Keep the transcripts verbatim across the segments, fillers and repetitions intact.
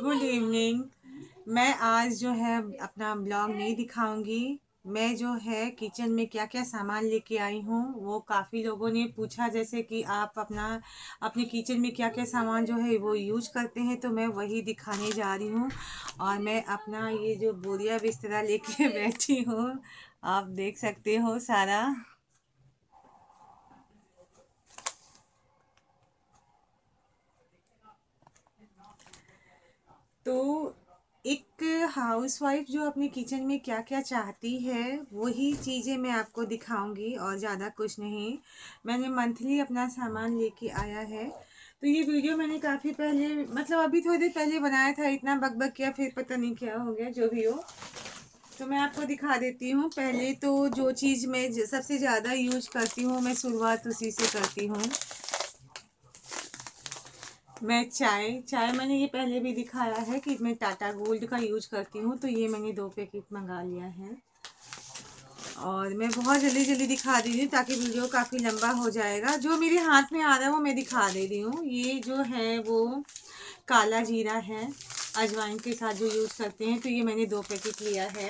Good evening. मैं आज जो है अपना ब्लॉग नहीं दिखाऊंगी। मैं जो है किचन में क्या क्या सामान लेके आई हूँ वो काफ़ी लोगों ने पूछा, जैसे कि आप अपना अपने किचन में क्या क्या सामान जो है वो यूज करते हैं, तो मैं वही दिखाने जा रही हूँ। और मैं अपना ये जो बोरिया बिस्तरा लेके बैठी हूँ, आप देख सकते हो सारा। तो एक हाउसवाइफ जो अपने किचन में क्या क्या चाहती है वही चीज़ें मैं आपको दिखाऊंगी और ज़्यादा कुछ नहीं। मैंने मंथली अपना सामान लेके आया है। तो ये वीडियो मैंने काफ़ी पहले, मतलब अभी थोड़ी देर पहले बनाया था, इतना बकबक किया फिर पता नहीं क्या हो गया, जो भी हो। तो मैं आपको दिखा देती हूँ। पहले तो जो चीज़ मैं ज- सबसे ज़्यादा यूज करती हूँ, मैं शुरुआत उसी से करती हूँ। मैं चाय चाय मैंने ये पहले भी दिखाया है कि मैं टाटा गोल्ड का यूज करती हूँ, तो ये मैंने दो पैकेट मंगा लिया है। और मैं बहुत जल्दी जल्दी दिखा दे रही हूँ ताकि वीडियो काफ़ी लंबा हो जाएगा। जो मेरे हाथ में आ रहा है वो मैं दिखा दे रही हूँ। ये जो है वो काला जीरा है, अजवाइन के साथ जो यूज करते हैं, तो ये मैंने दो पैकेट लिया है।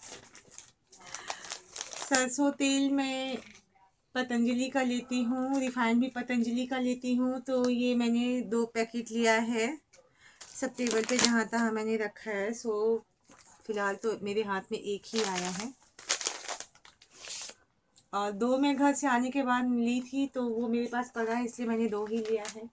सरसों तेल मैं पतंजलि का लेती हूँ, रिफाइंड भी पतंजलि का लेती हूँ, तो ये मैंने दो पैकेट लिया है। सब टेबल पे जहाँ तहाँ मैंने रखा है। सो फिलहाल तो मेरे हाथ में एक ही आया है, और दो मैं घर से आने के बाद ली थी, तो वो मेरे पास पड़ा है, इसलिए मैंने दो ही लिया है।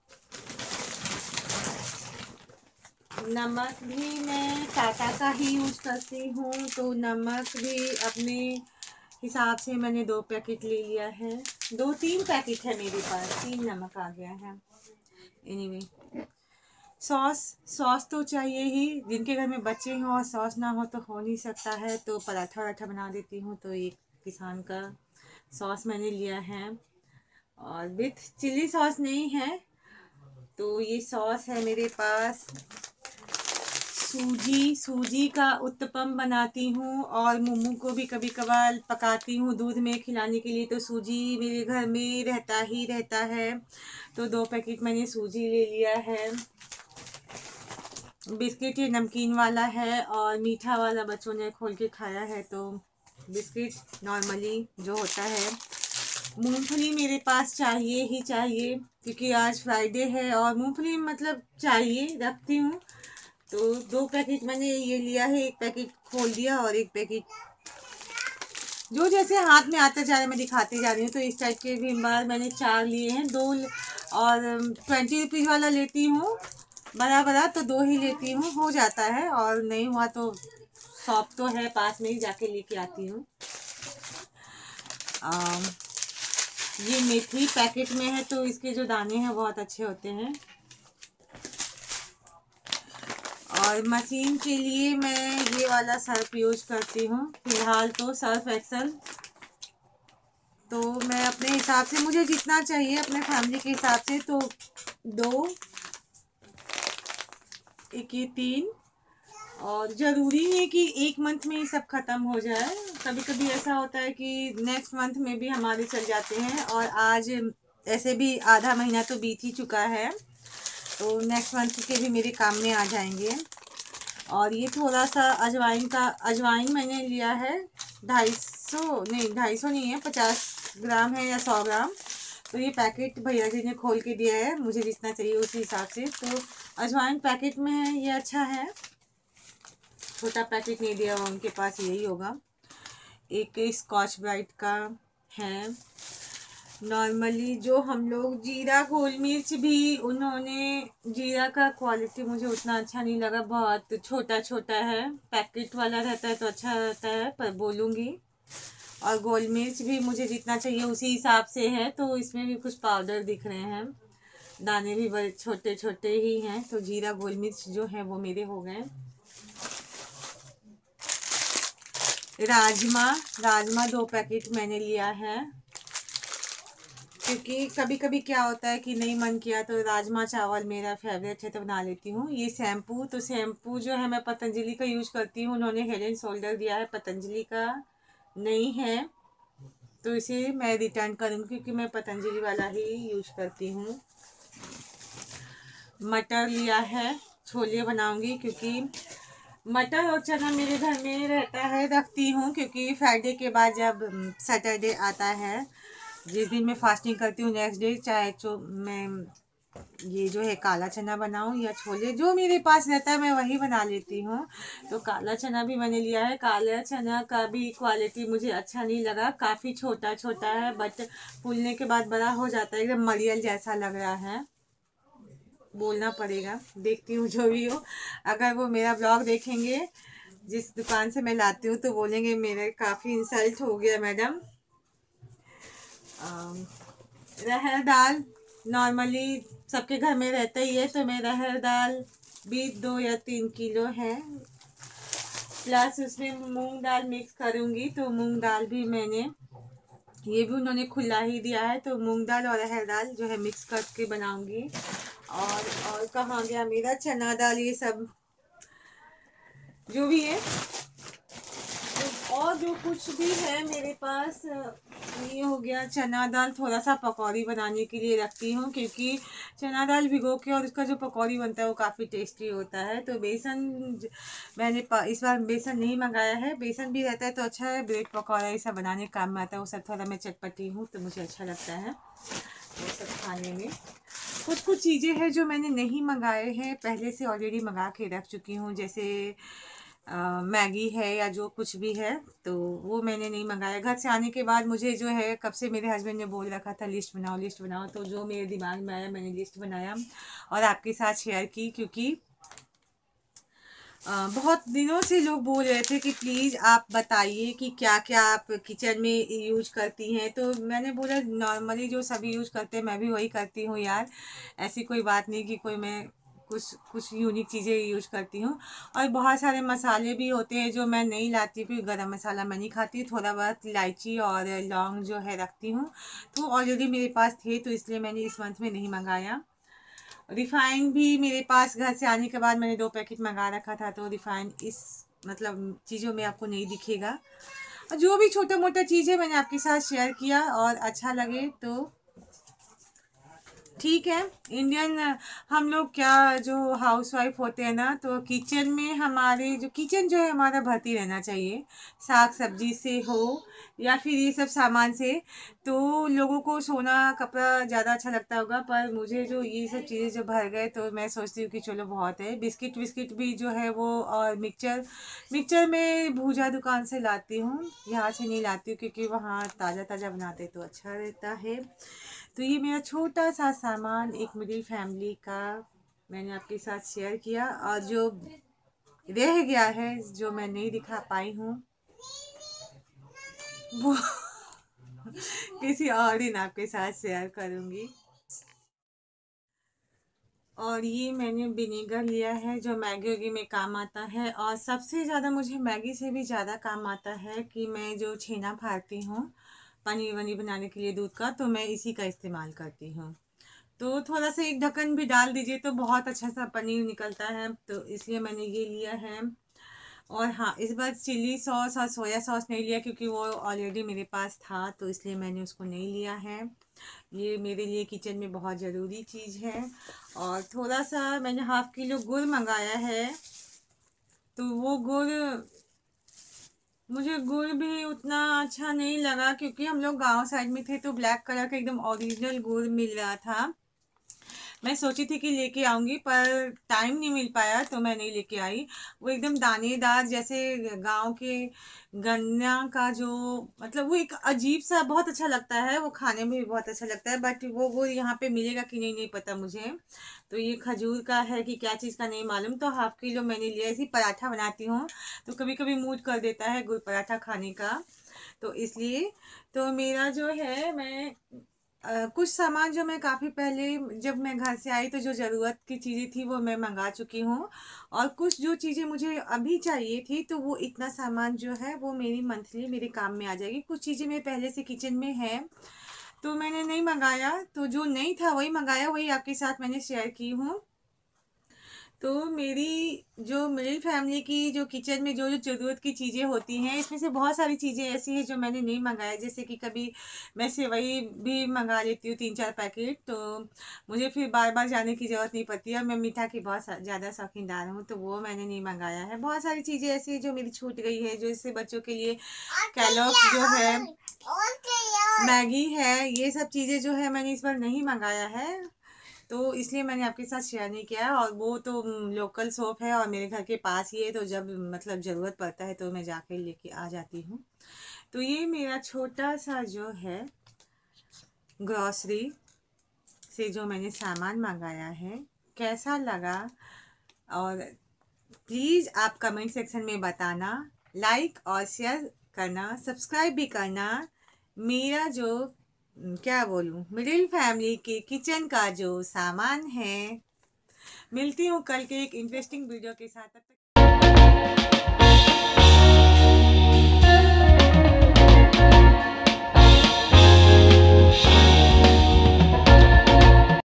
नमक भी मैं टाटा का ही यूज करती हूँ, तो नमक भी अपने हिसाब से मैंने दो पैकेट ले लिया है। दो तीन पैकेट है मेरे पास, तीन नमक आ गया है। एनीवे, सॉस सॉस तो चाहिए ही। जिनके घर में बच्चे हों और सॉस ना हो तो हो नहीं सकता है, तो पराठा वराठा बना देती हूँ, तो एक किसान का सॉस मैंने लिया है। और विथ चिली सॉस नहीं है, तो ये सॉस है मेरे पास। सूजी सूजी का उत्तपम बनाती हूँ, और मोमो को भी कभी कभार पकाती हूँ दूध में खिलाने के लिए, तो सूजी मेरे घर में रहता ही रहता है, तो दो पैकेट मैंने सूजी ले लिया है। बिस्किट ये नमकीन वाला है, और मीठा वाला बच्चों ने खोल के खाया है, तो बिस्किट नॉर्मली जो होता है। मूंगफली मेरे पास चाहिए ही चाहिए, क्योंकि आज फ्राइडे है और मूंगफली मतलब चाहिए, रखती हूँ। तो दो पैकेट मैंने ये लिया है, एक पैकेट खोल दिया और एक पैकेट जो जैसे हाथ में आता जा रहा है मैं दिखाती जा रही हूँ। तो इस टाइप के भी बार मैंने चार लिए हैं, दो। और ट्वेंटी रुपीज़ वाला लेती हूँ बड़ा बड़ा, तो दो ही लेती हूँ, हो जाता है। और नहीं हुआ तो शॉप तो है पास में ही, जाके लेके आती हूँ। ये मेथी पैकेट में है, तो इसके जो दाने हैं बहुत अच्छे होते हैं। और मशीन के लिए मैं ये वाला सर्फ यूज करती हूँ फिलहाल, तो सर्फ एक्सल। तो मैं अपने हिसाब से, मुझे जितना चाहिए अपने फैमिली के हिसाब से, तो दो, एक ये तीन। और ज़रूरी है कि एक मंथ में ही सब ख़त्म हो जाए। कभी कभी ऐसा होता है कि नेक्स्ट मंथ में भी हमारे चल जाते हैं, और आज ऐसे भी आधा महीना तो बीत ही चुका है, तो नेक्स्ट मंथ के भी मेरे काम में आ जाएंगे। और ये थोड़ा सा अजवाइन का अजवाइन मैंने लिया है, ढाई सौ नहीं ढाई सौ नहीं है, पचास ग्राम है या सौ ग्राम। तो ये पैकेट भैया जी ने खोल के दिया है, मुझे जितना चाहिए उसी हिसाब से। तो अजवाइन पैकेट में है, ये अच्छा है। छोटा पैकेट नहीं दिया हुआ, उनके पास यही होगा। एक स्कॉच ब्राइट का है। नॉर्मली जो हम लोग जीरा गोल मिर्च भी, उन्होंने जीरा का क्वालिटी मुझे उतना अच्छा नहीं लगा, बहुत छोटा छोटा है। पैकेट वाला रहता है तो अच्छा रहता है, पर बोलूँगी। और गोल मिर्च भी मुझे जितना चाहिए उसी हिसाब से है, तो इसमें भी कुछ पाउडर दिख रहे हैं, दाने भी बड़े छोटे छोटे ही हैं। तो जीरा गोल मिर्च जो है वो मेरे हो गए। राजमा राजमा दो पैकेट मैंने लिया है, क्योंकि कभी कभी क्या होता है कि नहीं मन किया तो राजमा चावल मेरा फेवरेट है, तो बना लेती हूँ। ये शैम्पू, तो शैम्पू जो है मैं पतंजलि का यूज करती हूँ। उन्होंने हेड एंड शोल्डर दिया है, पतंजलि का नहीं है, तो इसे मैं रिटर्न करूँगी, क्योंकि मैं पतंजलि वाला ही यूज करती हूँ। मटर लिया है, छोले बनाऊंगी, क्योंकि मटर और चना मेरे घर में रहता है, रखती हूँ, क्योंकि फ्राइडे के बाद जब सैटरडे आता है, जिस दिन मैं फास्टिंग करती हूँ, नेक्स्ट डे चाहे तो मैं ये जो है काला चना बनाऊं या छोले, जो मेरे पास रहता है मैं वही बना लेती हूँ। तो काला चना भी मैंने लिया है। काला चना का भी क्वालिटी मुझे अच्छा नहीं लगा, काफ़ी छोटा छोटा है, बट फूलने के बाद बड़ा हो जाता है, एकदम मरियल जैसा लग रहा है, बोलना पड़ेगा। देखती हूँ जो भी हो, अगर वो मेरा ब्लॉग देखेंगे जिस दुकान से मैं लाती हूँ तो बोलेंगे मेरे काफ़ी इंसल्ट हो गया मैडम। रहर दाल नॉर्मली सबके घर में रहता ही है, तो मैं रहर दाल भी दो या तीन किलो है, प्लस उसमें मूंग दाल मिक्स करूँगी। तो मूंग दाल भी मैंने, ये भी उन्होंने खुला ही दिया है, तो मूंग दाल और अरहर दाल जो है मिक्स करके बनाऊंगी। और और कहाँ गया मेरा चना दाल, ये सब जो भी है। तो और जो कुछ भी है मेरे पास, ये हो गया चना दाल, थोड़ा सा पकौड़ी बनाने के लिए रखती हूँ, क्योंकि चना दाल भिगो के और उसका जो पकौड़ी बनता है वो काफ़ी टेस्टी होता है। तो बेसन मैंने इस बार बेसन नहीं मंगाया है, बेसन भी रहता है तो अच्छा है, ब्रेड पकौड़ा ये सब बनाने काम में आता है, वो सब थोड़ा मैं चटपटी हूँ तो मुझे अच्छा लगता है वो सब खाने में। कुछ कुछ चीज़ें हैं जो मैंने नहीं मंगाए हैं, पहले से ऑलरेडी मंगा के रख चुकी हूँ, जैसे मैगी है या जो कुछ भी है, तो वो मैंने नहीं मंगाया। घर से आने के बाद मुझे जो है कब से मेरे हस्बैंड ने बोल रखा था लिस्ट बनाओ लिस्ट बनाओ, तो जो मेरे दिमाग में आया मैंने लिस्ट बनाया और आपके साथ शेयर की, क्योंकि आ, बहुत दिनों से लोग बोल रहे थे कि प्लीज़ आप बताइए कि क्या क्या आप किचन में यूज करती हैं। तो मैंने बोला नॉर्मली जो सभी यूज करते हैं मैं भी वही करती हूँ यार, ऐसी कोई बात नहीं कि कोई मैं कुछ कुछ यूनिक चीज़ें यूज करती हूँ। और बहुत सारे मसाले भी होते हैं जो मैं नहीं लाती, फिर गरम मसाला मैं नहीं खाती, थोड़ा बहुत इलायची और लौंग जो है रखती हूँ, तो ऑलरेडी मेरे पास थे तो इसलिए मैंने इस मंथ में नहीं मंगाया। रिफाइंड भी मेरे पास घर से आने के बाद मैंने दो पैकेट मंगा रखा था, तो रिफाइंड इस मतलब चीज़ों में आपको नहीं दिखेगा। और जो भी छोटा मोटा चीज़ है मैंने आपके साथ शेयर किया, और अच्छा लगे तो ठीक है। इंडियन हम लोग क्या जो हाउसवाइफ होते हैं ना, तो किचन में हमारे जो किचन जो है हमारा भर्ती रहना चाहिए, साग सब्जी से हो या फिर ये सब सामान से। तो लोगों को सोना कपड़ा ज़्यादा अच्छा लगता होगा, पर मुझे जो ये सब चीज़ें जो भर गए तो मैं सोचती हूँ कि चलो बहुत है। बिस्किट विस्किट भी जो है वो, और मिक्सचर मिक्सचर में भूजा दुकान से लाती हूँ, यहाँ से नहीं लाती हूँ, क्योंकि वहाँ ताज़ा ताज़ा बनाते तो अच्छा रहता है। तो ये मेरा छोटा सा सामान एक मिडिल फैमिली का मैंने आपके साथ शेयर किया, और जो रह गया है जो मैं नहीं दिखा पाई हूँ वो किसी और दिन आपके साथ शेयर करूँगी। और ये मैंने विनेगर लिया है जो मैगी वैगी में काम आता है, और सबसे ज़्यादा मुझे मैगी से भी ज़्यादा काम आता है कि मैं जो छेना फाड़ती हूँ पनीर वनीर बनाने के लिए दूध का, तो मैं इसी का इस्तेमाल करती हूँ। तो थोड़ा सा एक ढक्कन भी डाल दीजिए तो बहुत अच्छा सा पनीर निकलता है, तो इसलिए मैंने ये लिया है। और हाँ, इस बार चिल्ली सॉस और सोया सॉस नहीं लिया, क्योंकि वो ऑलरेडी मेरे पास था, तो इसलिए मैंने उसको नहीं लिया है। ये मेरे लिए किचन में बहुत ज़रूरी चीज़ है। और थोड़ा सा मैंने हाफ किलो गुड़ मंगाया है, तो वो गुड़ मुझे गुड़ भी उतना अच्छा नहीं लगा, क्योंकि हम लोग गांव साइड में थे तो ब्लैक कलर का एकदम ओरिजिनल गुड़ मिल रहा था। मैं सोची थी कि लेके आऊंगी, पर टाइम नहीं मिल पाया तो मैं नहीं लेके आई। वो एकदम दानेदार जैसे गांव के गन्ना का जो, मतलब वो एक अजीब सा बहुत अच्छा लगता है, वो खाने में भी बहुत अच्छा लगता है, बट वो वो यहाँ पे मिलेगा कि नहीं नहीं पता मुझे। तो ये खजूर का है कि क्या चीज़ का नहीं मालूम। तो हाफ किलो मैंने लिया, इसी पराठा बनाती हूँ तो कभी कभी मूड कर देता है गुड़ पराठा खाने का, तो इसलिए। तो मेरा जो है मैं अ, कुछ सामान जो मैं काफ़ी पहले जब मैं घर से आई तो जो ज़रूरत की चीज़ें थी वो मैं मंगा चुकी हूँ, और कुछ जो चीज़ें मुझे अभी चाहिए थी तो वो इतना सामान जो है वो मेरी मंथली मेरे काम में आ जाएगी। कुछ चीज़ें मेरे पहले से किचन में है तो मैंने नहीं मंगाया, तो जो नहीं था वही मंगाया, वही आपके साथ मैंने शेयर की हूँ। तो मेरी जो मिडिल फैमिली की जो किचन में जो जो ज़रूरत की चीज़ें होती हैं, इसमें से बहुत सारी चीज़ें ऐसी हैं जो मैंने नहीं मंगाया। जैसे कि कभी मैं सेवई भी मंगा लेती हूँ तीन चार पैकेट, तो मुझे फिर बार बार जाने की ज़रूरत नहीं पड़ती है। मैं मीठा की बहुत ज़्यादा शौकीनदार हूँ, तो वो मैंने नहीं मंगाया है। बहुत सारी चीज़ें ऐसी हैं जो मेरी छूट गई है, जो इससे बच्चों के लिए कैलॉग्स जो है, मैगी है, ये सब चीज़ें जो है मैंने इस बार नहीं मंगाया है, तो इसलिए मैंने आपके साथ शेयर नहीं किया। और वो तो लोकल शॉप है और मेरे घर के पास ही है, तो जब मतलब ज़रूरत पड़ता है तो मैं जाके लेके आ जाती हूँ। तो ये मेरा छोटा सा जो है ग्रॉसरी से जो मैंने सामान मंगाया है, कैसा लगा, और प्लीज़ आप कमेंट सेक्शन में बताना, लाइक और शेयर करना, सब्सक्राइब भी करना। मेरा जो क्या बोलूँ, मिडिल फैमिली के किचन का जो सामान है। मिलती हूँ कल के एक इंटरेस्टिंग वीडियो के साथ। तब तक